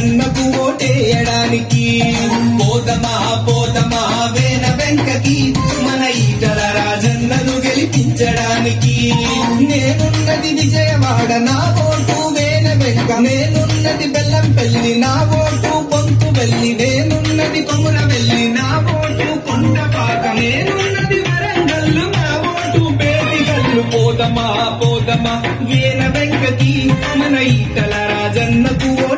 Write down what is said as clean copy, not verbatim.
రాజన్నకు ఓటేయడానికి పోదమా పోదమా వేన వెంకకి మన ఈటల రాజన్నను గెలిపించడానికి నేనున్నది విజయవాడ నా ఓటు వేన వెంక నేనున్నది బెల్లంపల్లి నా ఓటు పొంతు వెళ్ళి నేనున్నది కొముర వెళ్ళి నా ఓటు కొండపాక నేనున్నది వరంగల్లు నా ఓటు బేటిగల్లు పోదమా పోదమా వేన వెంకకి మన ఈటల రాజన్నకు